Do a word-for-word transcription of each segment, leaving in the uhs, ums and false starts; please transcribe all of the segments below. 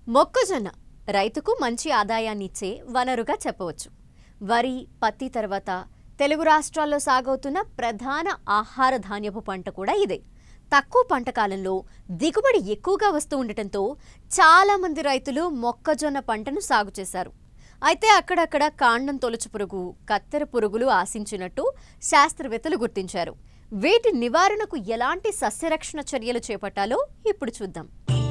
మొక్కజొన్న రైతుకు మంచి ఆదాయాన్నిచ్చే వనరుగా చెప్పవచ్చు. వరి, పత్తి తర్వాత తెలుగు రాష్ట్రాల్లో సాగవుతున్న ప్రధాన ఆహార ధాన్యపు పంట కూడా ఇదే. తక్కువ పంట కాలంలో దిగుబడి ఎక్కువగా వస్తూ ఉండటంతో చాలా మంది రైతులు మొక్కజొన్న పంటను సాగు చేశారు. అయితే అక్కడక్కడ కాండం తొలుచు పురుగు, కత్తెర పురుగులు ఆశించినట్టు శాస్త్రవేత్తలు గుర్తించారు. వీటి నివారణకు ఎలాంటి సస్యరక్షణ చర్యలు చేపట్టాలో ఇప్పుడు చూద్దాం.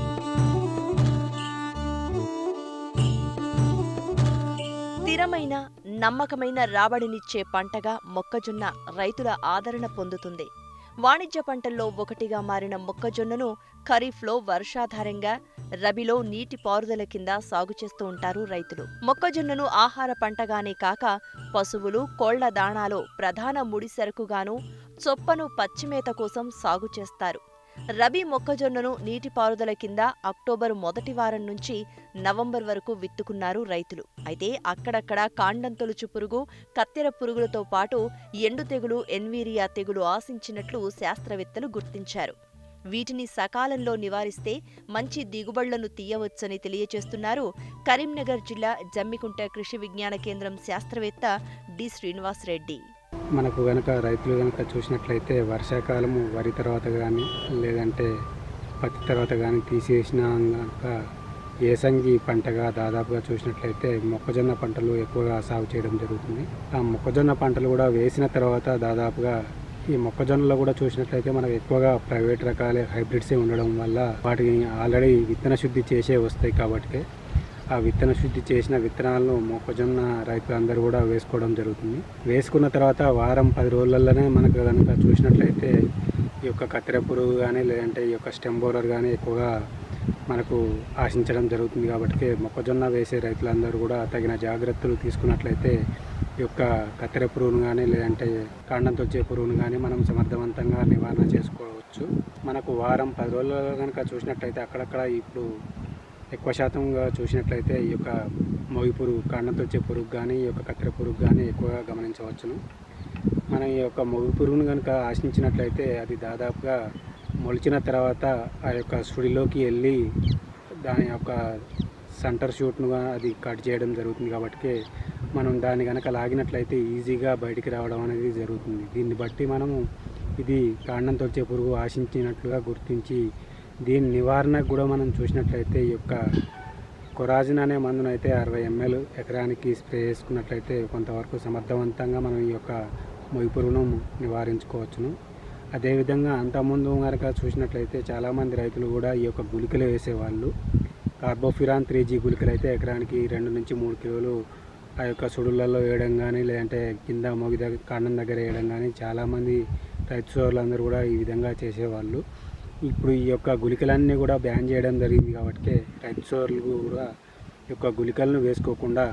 స్థిరమైన నమ్మకమైన రాబడినిచ్చే పంటగా మొక్కజొన్న రైతుల ఆదరణ పొందుతుంది. వాణిజ్య పంటల్లో ఒకటిగా మారిన మొక్కజొన్నను ఖరీఫ్లో వర్షాధారంగా, రబీలో నీటి పారుదల కింద సాగు చేస్తూ ఉంటారు రైతులు. మొక్కజొన్నను ఆహార పంటగానే కాక పశువులు, కోళ్ల దాణాలో ప్రధాన ముడి సరుకుగాను, చొప్పను పచ్చిమేత కోసం సాగు చేస్తారు. రబీ మొక్కజొన్నను నీటిపారుదల కింద అక్టోబర్ మొదటి వారం నుంచి నవంబర్ వరకు విత్తుకున్నారు రైతులు. అయితే అక్కడక్కడ కాండం తొలుచు పురుగు, కత్తెర పురుగులతో పాటు ఎండు తెగులు, ఎన్వీరియా తెగులు ఆశించినట్లు శాస్త్రవేత్తలు గుర్తించారు. వీటిని సకాలంలో నివారిస్తే మంచి దిగుబడులను తీయవచ్చని తెలియజేస్తున్నారు కరీంనగర్ జిల్లా జమ్మికుంట కృషి విజ్ఞాన కేంద్రం శాస్త్రవేత్త డి శ్రీనివాస్ రెడ్డి. మనకు గనక రైతులు గనక చూసినట్లయితే వర్షాకాలము వరి తర్వాత కానీ లేదంటే పత్తి తర్వాత కానీ తీసేసిన కనుక ఏసంగి పంటగా దాదాపుగా చూసినట్లయితే మొక్కజొన్న పంటలు ఎక్కువగా సాగు చేయడం జరుగుతుంది. ఆ మొక్కజొన్న పంటలు కూడా వేసిన తర్వాత దాదాపుగా ఈ మొక్కజొన్నలో కూడా చూసినట్లయితే మనకు ఎక్కువగా ప్రైవేట్ రకాలే హైబ్రిడ్సే ఉండడం వల్ల వాటిని ఆల్రెడీ విత్తన శుద్ధి చేసే వస్తాయి. కాబట్టి ఆ విత్తన శుద్ధి చేసిన విత్తనాలను మొక్కజొన్న రైతులందరూ కూడా వేసుకోవడం జరుగుతుంది. వేసుకున్న తర్వాత వారం పది రోజులలోనే మనకు కనుక చూసినట్లయితే ఈ యొక్క కత్తెర పురుగు కానీ లేదంటే ఈ యొక్క స్టెమ్ బోరర్ కానీ ఎక్కువగా మనకు ఆశించడం జరుగుతుంది. కాబట్టి మొక్కజొన్న వేసే రైతులందరూ కూడా తగిన జాగ్రత్తలు తీసుకున్నట్లయితే ఈ యొక్క కత్తెర పురుగును కానీ లేదంటే కాండంతో వచ్చే పురుగును కానీ మనం సమర్థవంతంగా నివారణ చేసుకోవచ్చు. మనకు వారం పది రోజులలో కనుక చూసినట్లయితే అక్కడక్కడ ఇప్పుడు ఎక్కువ శాతంగా చూసినట్లయితే ఈ యొక్క మొగి పురుగు, కాండంతో వచ్చే పురుగు కానీ ఈ యొక్క కత్తెర పురుగు కానీ ఎక్కువగా గమనించవచ్చును. మనం ఈ యొక్క మొగి పురుగును కనుక ఆశించినట్లయితే అది దాదాపుగా మొలిచిన తర్వాత ఆ యొక్క సుడిలోకి వెళ్ళి దాని యొక్క సెంటర్ షూట్ను అది కట్ చేయడం జరుగుతుంది. కాబట్టి మనం దాన్ని కనుక లాగినట్లయితే ఈజీగా బయటికి రావడం అనేది జరుగుతుంది. దీన్ని బట్టి మనము ఇది కాండంతో వచ్చే పురుగు ఆశించినట్లుగా గుర్తించి దీని నివారణకు కూడా మనం చూసినట్లయితే ఈ యొక్క కొరాజిన్ అనే మందునైతే అరవై ఎంఎల్ ఎకరానికి స్ప్రే చేసుకున్నట్లయితే కొంతవరకు సమర్థవంతంగా మనం ఈ యొక్క మొగి పురుగును నివారించుకోవచ్చును. అదేవిధంగా అంతకుముందు కనుక చూసినట్లయితే చాలామంది రైతులు కూడా ఈ యొక్క గుళికలు వేసేవాళ్ళు. కార్బోఫిరాన్ త్రీ జీ గుళికలు అయితే ఎకరానికి రెండు నుంచి మూడు కిలోలు ఆ యొక్క సుడులలో వేయడం కానీ లేదంటే కింద మొగి దగ్గర కాండం దగ్గర వేయడం కానీ చాలామంది రైతు సోదరులందరూ కూడా ఈ విధంగా చేసేవాళ్ళు. ఇప్పుడు ఈ యొక్క గుళికలన్నీ కూడా బ్యాన్ చేయడం జరిగింది. కాబట్టి రైతు సోదరులు కూడా ఈ యొక్క గుళికలను వేసుకోకుండా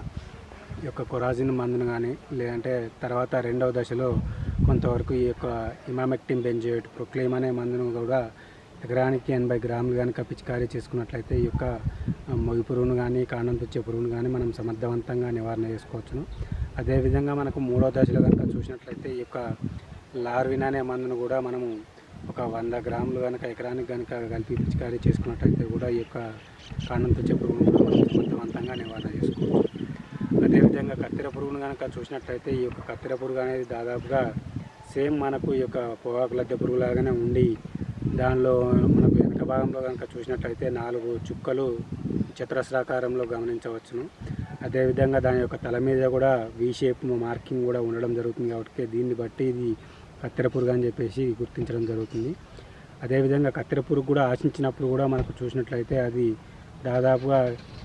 ఈ యొక్క కొరాజిన్ మందును కానీ లేదంటే తర్వాత రెండవ దశలో కొంతవరకు ఈ యొక్క ఇమామెక్టిన్ బెంజోయేట్ ప్రొక్లేమ్ అనే మందును కూడా ఎకరానికి ఎనభై గ్రాములు కనుక పిచికారీ చేసుకున్నట్లయితే ఈ యొక్క మొగి పురుగును కానీ కాండం తెచ్చే పురుగును కానీ మనం సమర్థవంతంగా నివారణ చేసుకోవచ్చును. అదేవిధంగా మనకు మూడవ దశలో కనుక చూసినట్లయితే ఈ యొక్క లార్విన్ అనే మందును కూడా మనము ఒక వంద గ్రాములు కనుక ఎకరానికి కనుక కలిపి పిచికారీ చేసుకున్నట్లయితే కూడా ఈ యొక్క కాండం తెచ్చే పురుగును కూడా మనం సమర్థవంతంగా నివారణ చేసుకోవచ్చు. అదేవిధంగా కత్తెర పురుగును కనుక చూసినట్లయితే ఈ యొక్క కత్తెర పురుగు అనేది దాదాపుగా సేమ్ మనకు ఈ యొక్క పొగాకు లద్దె పురుగులాగానే ఉండి దానిలో మనకు వెనక భాగంలో కనుక చూసినట్లయితే నాలుగు చుక్కలు చతురస్రాకారంలో గమనించవచ్చును. అదేవిధంగా దాని యొక్క తల మీద కూడా వి షేప్ మార్కింగ్ కూడా ఉండడం జరుగుతుంది. కాబట్టి దీన్ని బట్టి ఇది కత్తెర పురుగు అని చెప్పేసి గుర్తించడం జరుగుతుంది. అదేవిధంగా కత్తెర పురుగు కూడా ఆశించినప్పుడు కూడా మనకు చూసినట్లయితే అది దాదాపుగా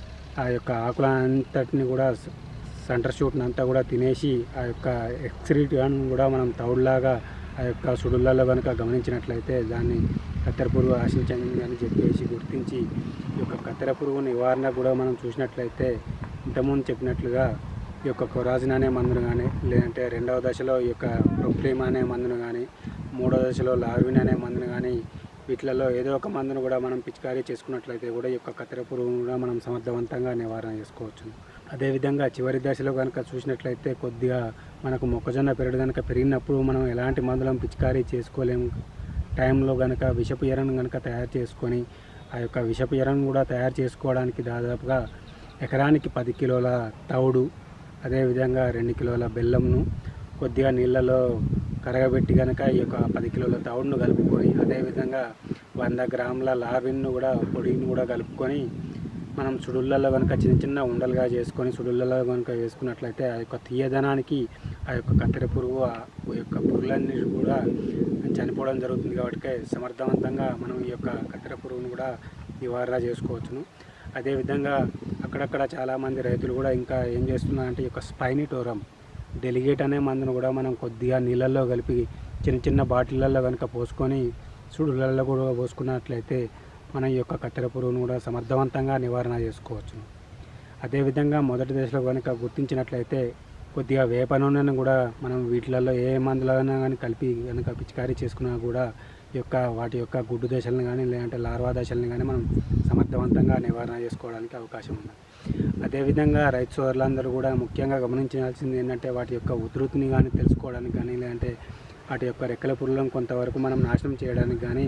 ఆ యొక్క ఆకుల అంతటిని కూడా సెంటర్ షూట్ని అంతా కూడా తినేసి ఆ యొక్క ఎక్స్క్రీట్ కూడా మనం తౌడులాగా ఆ యొక్క సుడులలో కనుక గమనించినట్లయితే దాన్ని కత్తెర పురుగు ఆశించింది అని చెప్పేసి గుర్తించి ఈ యొక్క కత్తెర పురుగు నివారణ కూడా మనం చూసినట్లయితే ఇంతకుముందు చెప్పినట్లుగా ఈ యొక్క కొరాజిన్ అనే మందును కానీ లేదంటే రెండవ దశలో ఈ యొక్క ప్రొక్లేమ్ అనే మందును కానీ మూడవ దశలో లార్విన్ అనే మందును కానీ వీటిలలో ఏదో ఒక మందును కూడా మనం పిచికారీ చేసుకున్నట్లయితే కూడా ఈ యొక్క కత్తెర పురుగును కూడా మనం సమర్థవంతంగా నివారణ చేసుకోవచ్చు. అదేవిధంగా చివరి దశలో కనుక చూసినట్లయితే కొద్దిగా మనకు మొక్కజొన్న పెరడు కనుక పెరిగినప్పుడు మనం ఎలాంటి మందులను పిచికారీ చేసుకోలేము. టైంలో కనుక విషపు ఎరను కనుక తయారు చేసుకొని ఆ యొక్క విషపు ఎరువును కూడా తయారు చేసుకోవడానికి దాదాపుగా ఎకరానికి పది కిలోల తౌడు, అదేవిధంగా రెండు కిలోల బెల్లంను కొద్దిగా నీళ్ళలో కరగబెట్టి కనుక ఈ యొక్క పది కిలోల తౌడును కలుపుకొని, అదేవిధంగా వంద గ్రాముల లార్విన్ను కూడా పొడిని కూడా కలుపుకొని మనం సుడులలో కనుక చిన్న చిన్న ఉండలుగా చేసుకొని సుడులలో కనుక వేసుకున్నట్లయితే ఆ యొక్క తీయదనానికి ఆ యొక్క కత్తెర పురుగు ఆ యొక్క పురుగులన్నీ కూడా చనిపోవడం జరుగుతుంది. కాబట్టి సమర్థవంతంగా మనం ఈ యొక్క కత్తెర పురుగును కూడా నివారణ చేసుకోవచ్చును. అదేవిధంగా అక్కడక్కడ చాలామంది రైతులు కూడా ఇంకా ఏం చేస్తున్నారంటే ఈ యొక్క స్పైనిటోరం డెలిగేట్ అనే మందును కూడా మనం కొద్దిగా నీళ్ళల్లో కలిపి చిన్న చిన్న బాటిళ్ళల్లో కనుక పోసుకొని సుడులలో కూడా పోసుకున్నట్లయితే మనం ఈ యొక్క కత్తెర పురుగును కూడా సమర్థవంతంగా నివారణ చేసుకోవచ్చు. అదేవిధంగా మొదటి దశలో కనుక గుర్తించినట్లయితే కొద్దిగా వేప నూనెను కూడా మనం వీటిలలో ఏ మందులైనా కానీ కలిపి కనుక పిచికారీ చేసుకున్నా కూడా ఈ యొక్క వాటి యొక్క గుడ్డు దశలను కానీ లేదంటే లార్వా దశలను కానీ మనం సమర్థవంతంగా నివారణ చేసుకోవడానికి అవకాశం ఉంది. అదేవిధంగా రైతు సోదరులందరూ కూడా ముఖ్యంగా గమనించాల్సింది ఏంటంటే వాటి యొక్క ఉధృతిని కానీ తెలుసుకోవడానికి కానీ లేదంటే వాటి యొక్క రెక్కల పురుగులను కొంతవరకు మనం నాశనం చేయడానికి కానీ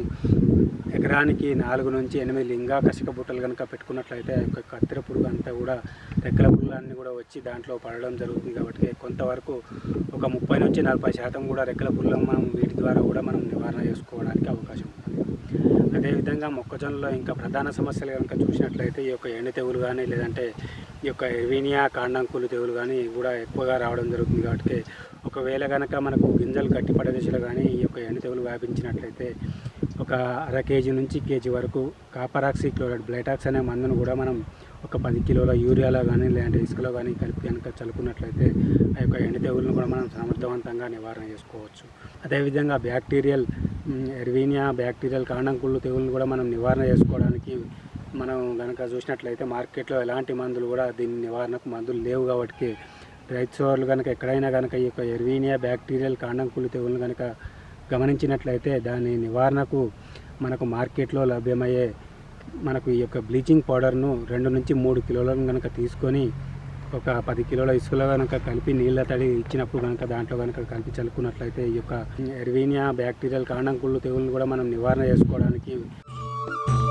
ఎకరానికి నాలుగు నుంచి ఎనిమిది లింగాకర్షక బుట్టలు కనుక పెట్టుకున్నట్లయితే ఆ యొక్క కత్తెర పురుగు అంతా కూడా రెక్కల పురుగులన్నీ కూడా వచ్చి దాంట్లో పడడం జరుగుతుంది. కాబట్టి కొంతవరకు ఒక ముప్పై నుంచి నలభై శాతం కూడా రెక్కల పురుగులను మనం వీటి ద్వారా కూడా మనం నివారణ చేసుకోవడానికి అవకాశం ఉంది. అదేవిధంగా మొక్కజొన్నలో ఇంకా ప్రధాన సమస్యలు కనుక చూసినట్లయితే ఈ యొక్క ఎండు తెగులు కానీ లేదంటే ఈ యొక్క ఎర్వీనియా కాండంకులు తెగులు కానీ కూడా ఎక్కువగా రావడం జరుగుతుంది. కాబట్టి ఒకవేళ కనుక మనకు గింజలు గట్టిపడే దిశలో కానీ ఈ యొక్క ఎండు తెగులు వ్యాపించినట్లయితే ఒక అర కేజీ నుంచి కేజీ వరకు కాపరాక్సీ క్లోరైడ్ బ్లైటాక్స్ అనే మందును కూడా మనం ఒక పది కిలోల యూరియాలో కానీ లేదంటే ఇసుకలో కానీ కలిపి కనుక చల్లుకున్నట్లయితే ఆ యొక్క ఎండు తెగులను కూడా మనం సమర్థవంతంగా నివారణ చేసుకోవచ్చు. అదేవిధంగా బ్యాక్టీరియల్ ఎర్వీనియా బ్యాక్టీరియల్ కాండంకుళ్ళు తెగులను కూడా మనం నివారణ చేసుకోవడానికి మనం కనుక చూసినట్లయితే మార్కెట్లో ఎలాంటి మందులు కూడా దీని నివారణకు మందులు లేవు. కాబట్టి రైతు సోదరులు కనుక ఎక్కడైనా కనుక ఈ యొక్క ఎర్వీనియా బ్యాక్టీరియల్ కాండంకుళ్ళు తెగులను కనుక గమనించినట్లయితే దాని నివారణకు మనకు మార్కెట్లో లభ్యమయ్యే మనకు ఈ యొక్క బ్లీచింగ్ పౌడర్ను రెండు నుంచి మూడు కిలోలను కనుక తీసుకొని ఒక పది కిలోల ఇసుకలో కనుక కలిపి నీళ్ళ తడి ఇచ్చినప్పుడు కనుక దాంట్లో కనుక కలిపి చల్లుకున్నట్లయితే ఈ యొక్క ఎర్వీనియా బ్యాక్టీరియల్ కాండంకుళ్ళు తెగులను కూడా మనం నివారణ చేసుకోవడానికి